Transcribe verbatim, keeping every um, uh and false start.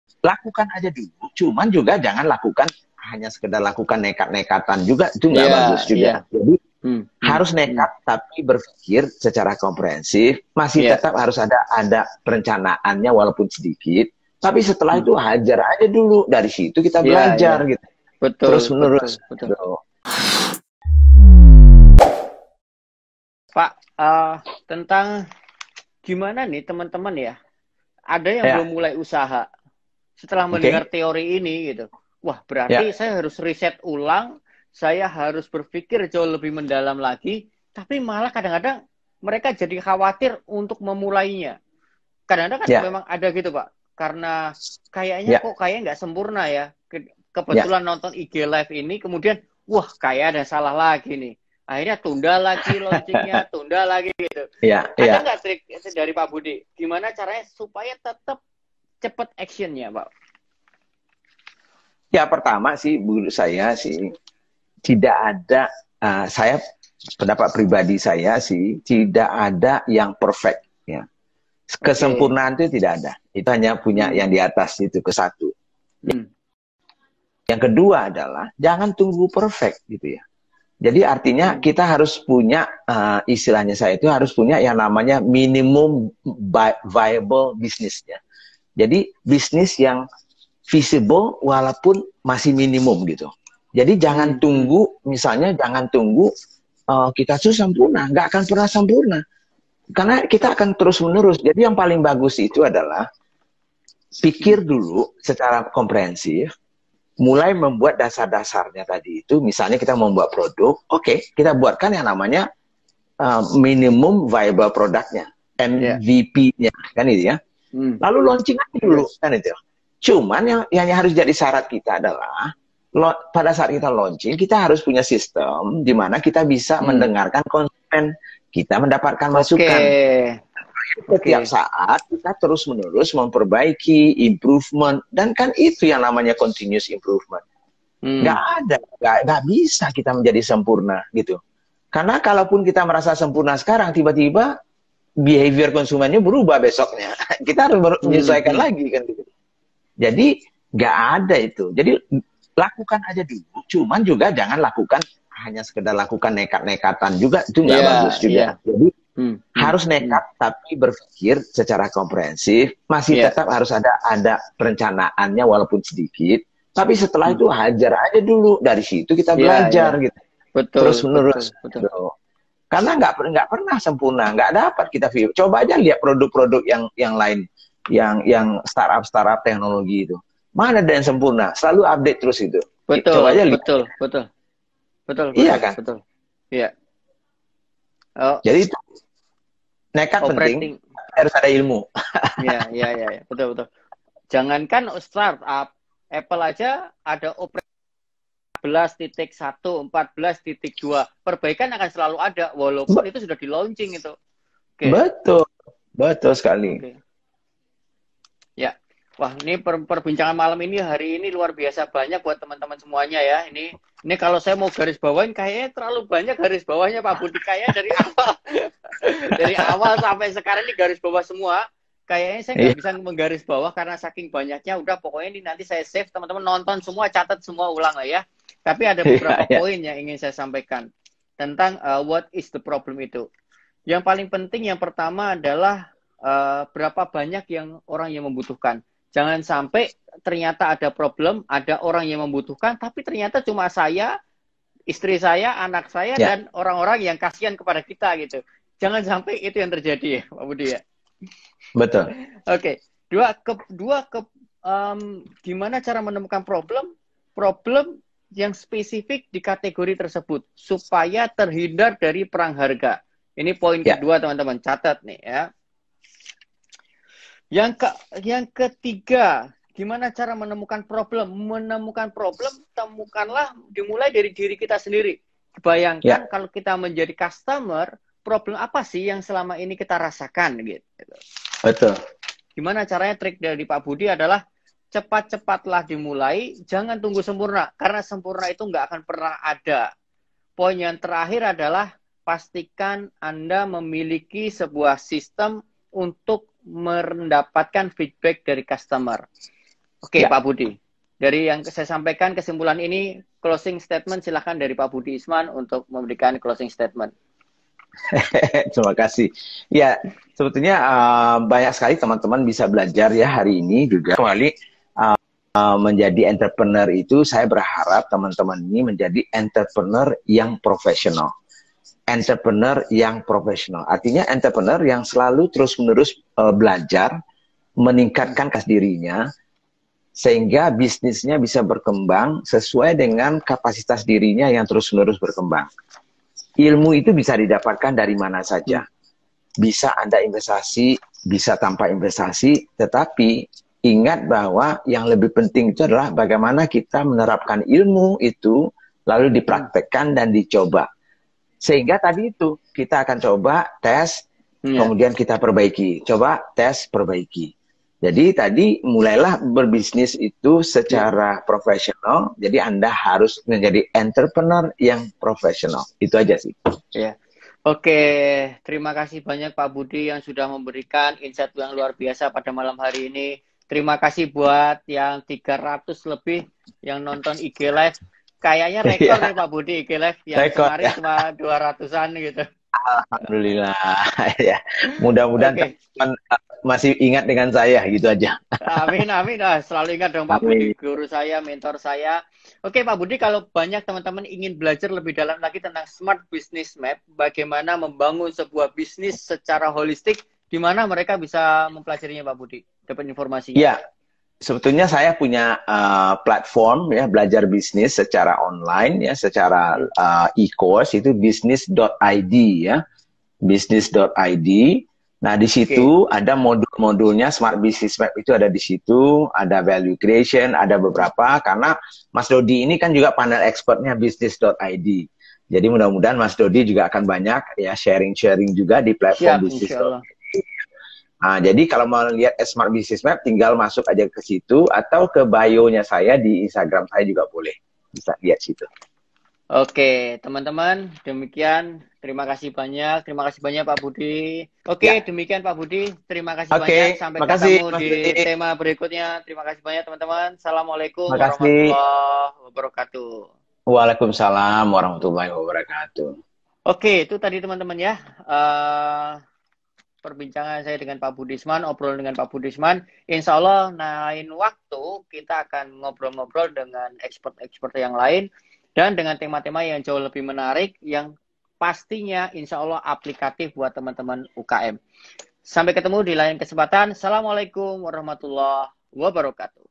lakukan aja dulu. Cuman juga jangan lakukan hanya sekedar lakukan nekat-nekatan juga, itu nggak Iya, bagus juga. iya. Jadi Hmm, harus hmm, nekat hmm. tapi berpikir secara komprehensif, masih Iya. tetap harus ada ada perencanaannya walaupun sedikit. Tapi setelah Hmm. itu hajar aja dulu, dari situ kita Iya, belajar iya. gitu. Betul, Terus betul, menerus. betul. Gitu. Pak, uh, tentang gimana nih teman-teman ya? Ada yang Ya, belum mulai usaha. Setelah oke. mendengar teori ini gitu. Wah, berarti Ya, saya harus riset ulang, saya harus berpikir jauh lebih mendalam lagi, tapi malah kadang-kadang mereka jadi khawatir untuk memulainya. Kadang-kadang kan ya, memang ada gitu, Pak. Karena kayaknya ya, kok kayak nggak sempurna ya. Ke- ya, Kebetulan nonton I G Live ini, kemudian, wah kayak ada salah lagi nih. Akhirnya tunda lagi launchingnya, tunda lagi gitu. ya, Ada ya. nggak trik dari Pak Budi? Gimana caranya supaya tetap cepat actionnya, Pak? Ya, pertama sih menurut saya sih tidak ada, uh, saya pendapat pribadi saya sih tidak ada yang perfect ya. Oke. Kesempurnaan itu tidak ada. Itu hanya punya Hmm. yang di atas itu ke satu. Hmm. Yang kedua adalah jangan tunggu perfect gitu ya. Jadi artinya Hmm. kita harus punya uh, istilahnya saya itu harus punya yang namanya minimum viable bisnisnya. Jadi bisnis yang visible walaupun masih minimum gitu. Jadi jangan Hmm. tunggu, misalnya jangan tunggu uh, kita tuh sempurna, nggak akan pernah sempurna. Karena kita akan terus menerus. Jadi yang paling bagus itu adalah pikir dulu secara komprehensif, mulai membuat dasar-dasarnya tadi itu. Misalnya kita membuat produk, oke, okay, kita buatkan yang namanya uh, minimum viable produknya, Yeah. M V P-nya, kan itu ya. Hmm. Lalu launching aja dulu, kan itu. Cuman yang, yang harus jadi syarat kita adalah lo, pada saat kita launching, kita harus punya sistem di mana kita bisa Hmm. mendengarkan konsumen, kita mendapatkan masukan. Oke. Setiap Oke. saat kita terus menerus memperbaiki, improvement, dan kan itu yang namanya continuous improvement. Hmm. Nggak ada, nggak, nggak bisa kita menjadi sempurna gitu. Karena kalaupun kita merasa sempurna sekarang, tiba-tiba behavior konsumennya berubah besoknya. Kita harus menyesuaikan Hmm. lagi kan gitu. Jadi nggak ada itu. Jadi lakukan aja dulu. Cuman juga jangan lakukan hanya sekedar lakukan nekat-nekatan juga, itu nggak Yeah, bagus juga. yeah. Jadi Hmm. harus Hmm. nekat tapi berpikir secara komprehensif. Masih Yeah. tetap harus ada ada perencanaannya walaupun sedikit. Tapi setelah Hmm. itu hajar aja dulu. Dari situ kita Yeah, belajar yeah. gitu. Betul, Terus menerus. betul, betul. Gitu. Karena nggak nggak pernah sempurna, nggak dapat kita view. Coba aja lihat produk-produk yang yang lain, yang yang startup startup teknologi itu. Mana ada yang sempurna? Selalu update terus itu. Coba Betul, aja lihat. betul, betul, betul, Iya betul, kan? betul. Iya. Oh, Jadi itu nekat penting, operating. harus ada ilmu. Iya, iya, iya, ya. Betul, betul. Jangankan startup, Apple aja ada operating empat belas titik satu, empat belas titik dua. Perbaikan akan selalu ada walaupun Be itu sudah di launching itu. Oke. betul. Betul sekali. Oke. Ya. Wah, ini per perbincangan malam ini hari ini luar biasa banyak buat teman-teman semuanya ya. Ini ini kalau saya mau garis bawain kayaknya terlalu banyak garis bawahnya Pak Budi, kayak dari awal dari awal sampai sekarang ini garis bawah semua. Kayaknya saya nggak Iya. bisa menggaris bawah karena saking banyaknya. Udah pokoknya ini nanti saya save, teman-teman nonton semua, catat semua ulang lah ya. Tapi ada beberapa Iya, iya. poin yang ingin saya sampaikan tentang uh, what is the problem itu. Yang paling penting yang pertama adalah uh, berapa banyak yang orang yang membutuhkan. Jangan sampai ternyata ada problem, ada orang yang membutuhkan, tapi ternyata cuma saya, istri saya, anak saya, Ya. dan orang-orang yang kasihan kepada kita gitu. Jangan sampai itu yang terjadi ya, Pak Budi ya. Betul. Oke, okay. dua ke dua ke um, gimana cara menemukan problem, problem yang spesifik di kategori tersebut supaya terhindar dari perang harga. Ini poin Ya. kedua teman-teman, catat nih ya. Yang ke yang ketiga, gimana cara menemukan problem? Menemukan problem, temukanlah dimulai dari diri kita sendiri. Bayangkan Ya. kalau kita menjadi customer, problem apa sih yang selama ini kita rasakan gitu. Betul. Gimana caranya? Trik dari Pak Budi adalah cepat-cepatlah dimulai, jangan tunggu sempurna karena sempurna itu nggak akan pernah ada. Poin yang terakhir adalah pastikan Anda memiliki sebuah sistem untuk mendapatkan feedback dari customer. Oke, Ya. Pak Budi. Dari yang saya sampaikan kesimpulan ini, closing statement silahkan dari Pak Budi Isman untuk memberikan closing statement. Terima kasih. Ya, sebetulnya uh, banyak sekali teman-teman bisa belajar ya hari ini juga. Kembali uh, uh, menjadi entrepreneur itu, saya berharap teman-teman ini menjadi entrepreneur yang profesional. Entrepreneur yang profesional. Artinya entrepreneur yang selalu terus-menerus uh, belajar, meningkatkan kas dirinya, sehingga bisnisnya bisa berkembang sesuai dengan kapasitas dirinya yang terus-menerus berkembang. Ilmu itu bisa didapatkan dari mana saja. Bisa Anda investasi, bisa tanpa investasi, tetapi ingat bahwa yang lebih penting itu adalah bagaimana kita menerapkan ilmu itu, lalu dipraktekkan dan dicoba. Sehingga tadi itu, kita akan coba, tes, Ya. kemudian kita perbaiki. Coba, tes, perbaiki. Jadi tadi mulailah berbisnis itu secara profesional. Jadi Anda harus menjadi entrepreneur yang profesional. Itu aja sih. Ya. Oke, terima kasih banyak Pak Budi yang sudah memberikan insight yang luar biasa pada malam hari ini. Terima kasih buat yang tiga ratus lebih yang nonton I G Live. Kayaknya rekor nih Pak Budi I G Live yang Rekor, kemarin ya. cuma dua ratusan gitu. Alhamdulillah. Ya. Mudah-mudahan Oke. teman-teman masih ingat dengan saya, gitu aja. Amin, amin. Ah, selalu ingat dong Pak Amin. Budi, guru saya, mentor saya. Oke Pak Budi, kalau banyak teman-teman ingin belajar lebih dalam lagi tentang Smart Business Map, bagaimana membangun sebuah bisnis secara holistik, di mana mereka bisa mempelajarinya Pak Budi? Dapat informasinya. Ya, sebetulnya saya punya uh, platform ya belajar bisnis secara online ya, secara uh, e-course itu business dot i d ya. business dot i d. Nah, di situ okay. ada modul-modulnya Smart Business Map itu ada di situ, ada value creation, ada beberapa, karena Mas Dodi ini kan juga panel expertnya business dot i d. Jadi mudah-mudahan Mas Dodi juga akan banyak ya sharing-sharing juga di platform Siap, business dot i d. Nah, jadi kalau mau lihat Smart Business Map, tinggal masuk aja ke situ, atau ke bio-nya saya di Instagram saya juga boleh. Bisa lihat situ. Oke, teman-teman, demikian. Terima kasih banyak. Terima kasih banyak Pak Budi. Oke, ya. Demikian Pak Budi. Terima kasih Oke, banyak. Sampai makasih, ketemu di tema berikutnya. Terima kasih banyak teman-teman. Assalamualaikum makasih. warahmatullahi wabarakatuh. Waalaikumsalam warahmatullahi wabarakatuh. Oke, itu tadi teman-teman ya. Uh, perbincangan saya dengan Pak Budisman, obrol dengan Pak Budisman. Insya Allah lain waktu kita akan ngobrol-ngobrol dengan expert-expert yang lain. Dan dengan tema-tema yang jauh lebih menarik, yang pastinya insya Allah aplikatif buat teman-teman U K M. Sampai ketemu di lain kesempatan. Assalamualaikum warahmatullahi wabarakatuh.